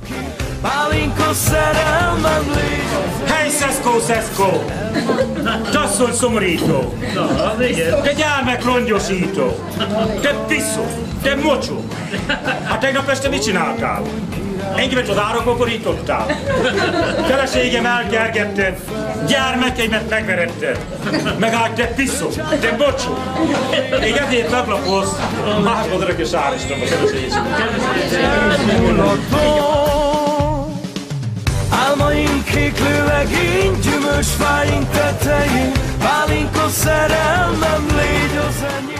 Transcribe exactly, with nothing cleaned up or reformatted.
Pálinka szerelmem légy az Hely, Szeszkó, Szeszkó! Csasszony szomorító! Te gyermek rongyosító! Te piszó! Te mocsó! Hát tegnap este mit csináltál? Engemet az árokba borítottál? Feleségem elkergetted, gyermekeimet megveretted. Megállt, te piszó, te bocsó. Még ezért meglapolsz, másod örökös áristom a feleségem. Álmaink kéklő legény, gyümölcs fáink tetején, pálinka szerelmem légy az enyém.